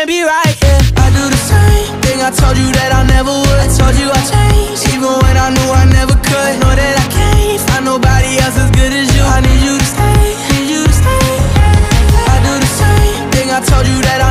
can't be right, yeah. I do the same thing I told you that I never would. I told you I changed, even when I knew I never could. Know that I can't find nobody else as good as you. I need you to stay, need you to stay. I do the same thing I told you that I